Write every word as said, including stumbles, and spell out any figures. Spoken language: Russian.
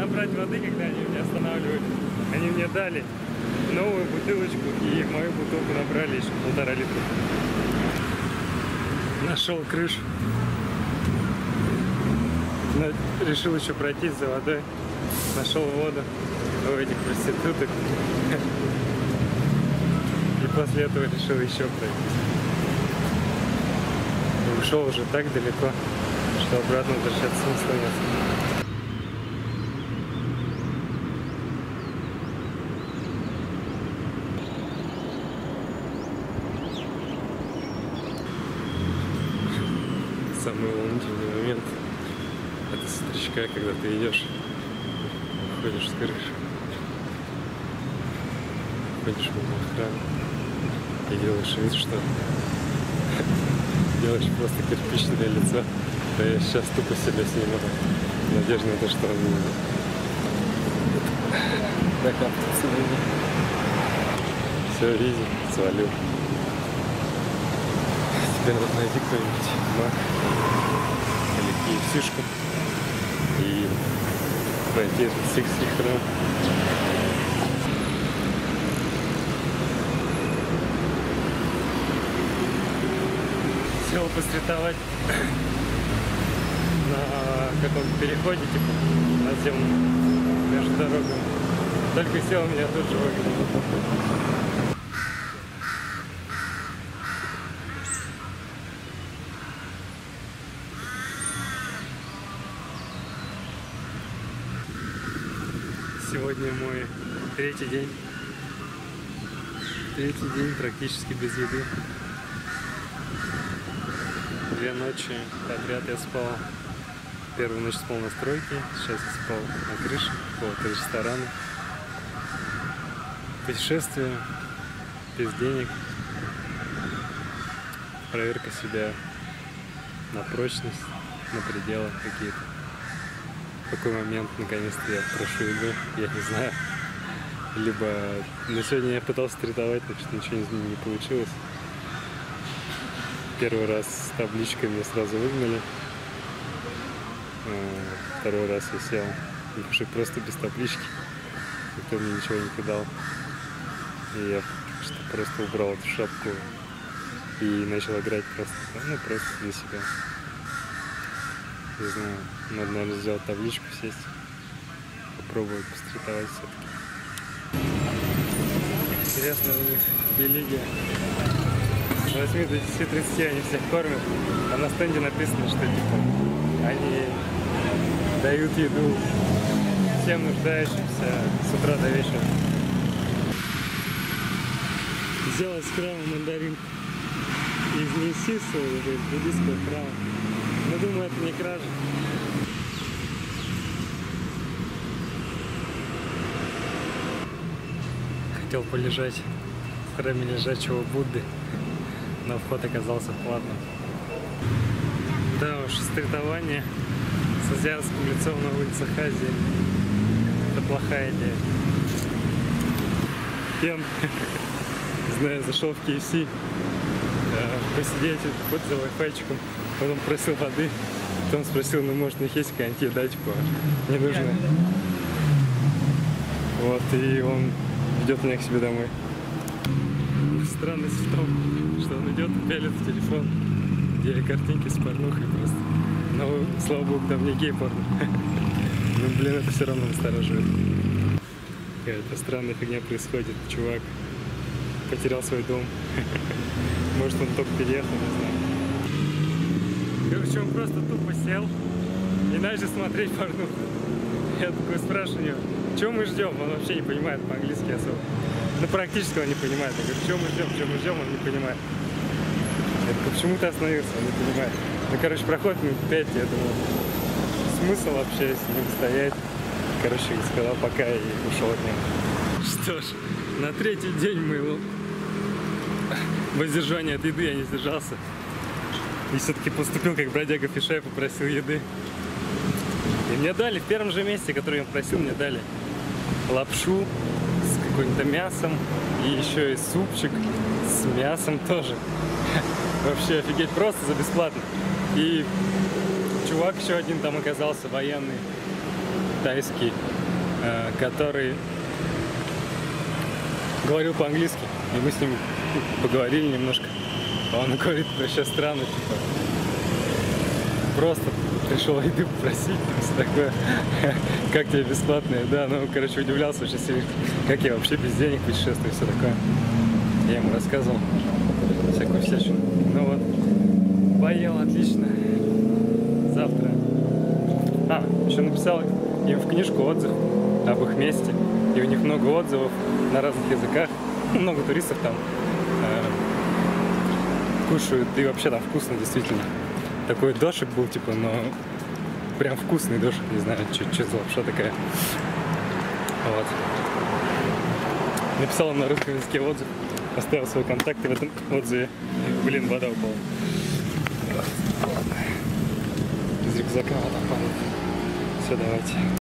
набрать воды, когда они меня останавливали. Они мне дали новую бутылочку и мою бутылку набрали еще полтора литра. Нашел крышу. Но решил еще пройтись за водой. Нашел воду у этих проституток. И после этого решил еще пройтись. Ушел уже так далеко, что обратно возвращаться смысла нет. Самый волнительный момент — это с утречка, когда ты идешь, выходишь с крыши, ходишь мимо охраны и делаешь вид, что делаешь просто кирпичное лицо. Да я сейчас тупо себя снимаю. Надежда на то, что он не докапывается на меня. Все, видим, свалил. Теперь надо найти какой-нибудь мак или киевсишку и пройти этот сиксти храм. Сел постритовать на каком-то переходе, типа наземном, между дорогами. Только сел, меня тут же выгнал. Сегодня мой третий день. Третий день практически без еды. Две ночи подряд я спал. Первую ночь спал на стройке, сейчас я спал на крыше какого-то ресторана. Путешествие без денег. Проверка себя на прочность, на пределы какие-то. В какой момент наконец-то я прошу еду, я не знаю. Либо на сегодня я пытался стритовать, но что-то ничего не, не получилось. Первый раз с табличкой меня сразу выгнали. Второй раз я сел уже просто без таблички. Никто мне ничего не кидал. И я просто убрал эту шапку и начал играть просто, ну, просто для себя. Не знаю, надо, наверное, сделать табличку, сесть, попробовать постритовать все-таки. Интересно, у них религия. С восьми до десяти тридцати они всех кормят, а на стенде написано, что типа они дают еду всем нуждающимся с утра до вечера. Сделать с храма мандаринку и изнести с буддийского храма. Но думаю, это не кража. Хотел полежать в храме лежачего Будды, но вход оказался платным. Да уж, стритование с азиатским лицом на улицах Азии — это плохая идея. Я, не знаю, зашел в кей эф си посидеть вот за вайфайчиком, потом просил воды, потом спросил, ну может у них есть какая-нибудь еда, типа, не нужно. Вот, и он ведет меня к себе домой. Странность в том, что он идет и пялит в телефон, где картинки с порнухой просто. Но, слава богу, там не гей-порно. Ну, блин, это все равно настораживает. Какая-то странная фигня происходит. Чувак потерял свой дом. Может, он только переехал, не знаю. Короче, он просто тупо сел и начал смотреть порнуху. Я такой спрашиваю него, чего мы ждем? Он вообще не понимает по-английски особо. Ну, практически он не понимает. Я говорю, чего мы ждем, чего мы ждем, он не понимает. Я говорю, почему ты остановился? Он не понимает. Ну, короче, проходит минут пять, я думал, смысл вообще с ним стоять. Короче, сказал пока и ушел от него. Что ж, на третий день моего воздержания от еды я не сдержался. И все-таки поступил как бродяга Фишай, попросил еды. И мне дали, в первом же месте, который я просил, мне дали лапшу с каким-то мясом. И еще и супчик с мясом тоже. Вообще офигеть, просто за бесплатно. И чувак еще один там оказался, военный. тайский, который говорил по-английски. И мы с ним поговорили немножко. Он говорит, вообще странно, типа, просто пришел еды попросить, все такое, как тебе бесплатная еда, ну, короче, удивлялся очень сильно, как я вообще без денег путешествую, все такое. Я ему рассказывал всякую всячину. Ну вот, поел отлично. Завтра. А, еще написал им в книжку отзыв об их месте, и у них много отзывов на разных языках, много туристов там э, кушают, и вообще там вкусно, действительно. Такой дошик был, типа, но прям вкусный дошик, не знаю, что за лапша такая. Вот. Написал он на русском языке отзыв, оставил свои контакты в этом отзыве. Блин, вода упала. Из рюкзака вода падает. Все, давайте.